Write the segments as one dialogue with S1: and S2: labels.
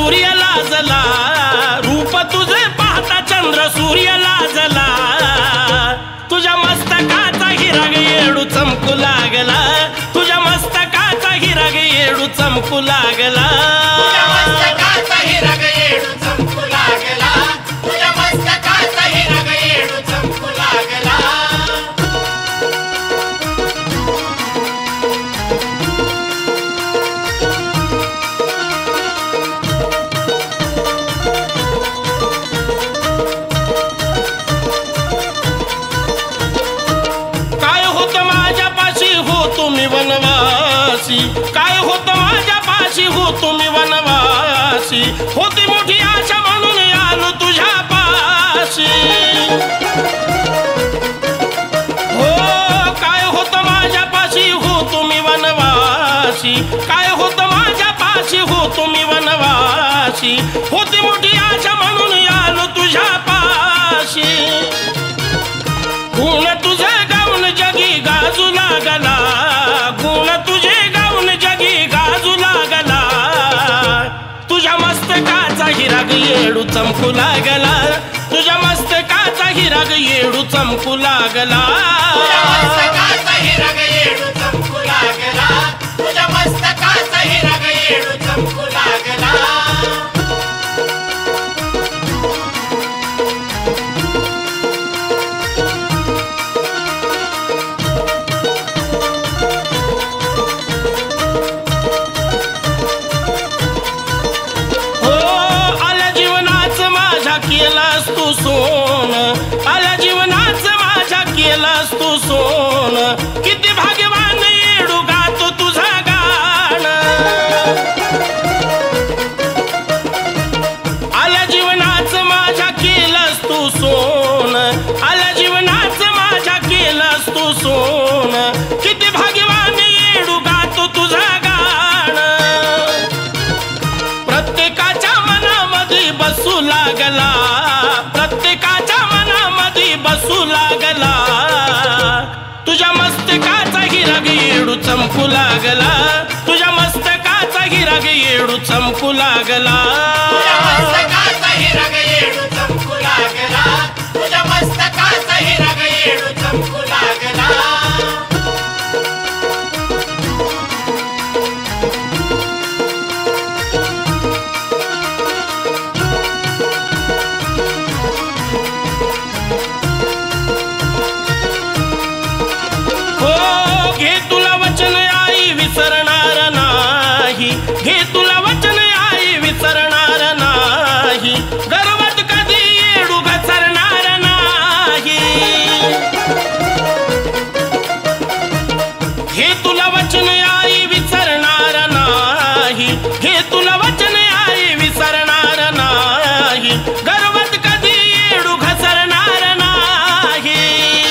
S1: सूर्य लाजला, रूप तुझे पाहता चंद्र सूर्य लाजला, तुझ्या मस्तकाचा हिरा ग येडू चमकू लागला, तुझ्या मस्तकाचा हिरा ग येडू चमकू लागला,
S2: तुझ्या मस्तकाचा हिरा ग येडू चमकू लागला, तुझ्या मस्तकाचा हिरा ग येडू चमकू लागला.
S1: काय होतं माझ्यापाशी हो तुम्ही वनवासी, काय होतं माझ्यापाशी हो तुम्ही वनवासी, होती मोठी आशा म्हणून आलो तुझ्या पाशी. हो काय होतं माझ्यापाशी हो तुम्ही वनवासी, काय होतं माझ्यापाशी हो तुम्ही वनवासी, होती मोठी आशा म्हणून आलो तुझ्या पाशी. गुण तुझे गाऊन जगी गाजू लागला, गुण तुझे गाऊन जगी गाजू लागला, तुझ्या मस्तकाचा हिरा ग येडू चमकू लागला, तुझ्या मस्तकाचा हिरा ग येडू चमकू लागला,
S2: तुझ्या मस्तकाचा हिरा ग येडू चमकू लागला, तुझ्या मस्तकाचा हिरा ग येडू चमकू लागला.
S1: केलास तू सोन, आल्या जीवनाच माझ्या केलास तू सोन, किती भाग्यवान येडू गातो तुझा गाण. आल्या जीवनाच माझ्या केलास तू सोन, आल्या जीवनाच माझ्या केलास तू सोन, किती भाग्यवान येडू गातो तुझा गाण. प्रत्येकाच्या मनामध्ये बसू लागला, प्रत्येकाच्या मनामध्ये बसू लागला, तुझ्या मस्तकाचा हिरा ग येडू चमकू लागला, तुझ्या मस्तकाचा हिरा ग येडू चमकू लागला,
S2: तुझ्या मस्तकाचा हिरा ग येडू चमकू लागला, तुझ्या मस्तकाचा हिरा ग येडू चमकू लागला.
S1: विसरणार नाही, घे तुला वचन आई विसरणार नाही, गर्वात कधी येडू घसरणार नाही. घे तुला वचन आई विसरणार नाही, घे तुला वचन आई विसरणार नाही, गर्वात कधी येडू घसरणार नाही.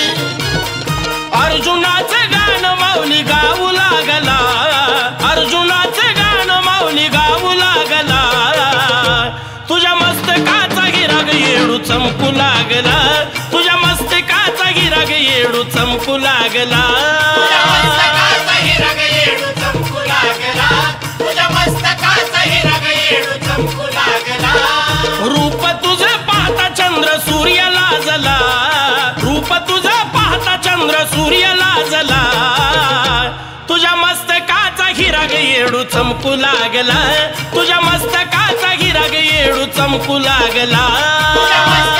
S1: अर्जुनाचं गाणं माऊली गाऊ लागला, अर्जुनाचं गाणं माऊली गाऊ लागला, तुझ्या मस्तकाचा हिरा ग येडू चमकू लागला, तुझ्या मस्तकाचा हिरा ग येडू चमकू लागला,
S2: तुझ्या मस्तकाचा हिरा ग येडू चमकू लागला, तुझ्या मस्तकाचा हिरा ग येडू चमकू लागला.
S1: रूप तुझं पाहता चंद्र सूर्य लाजला, रूप तुझं पाहता चंद्र सूर्य लाजला, तुझ्या मस्तकाचा हिरा ग येडू चमकू लागला, तुझ्या मस्तकाचा हिरा ग येडू चमकू लागला.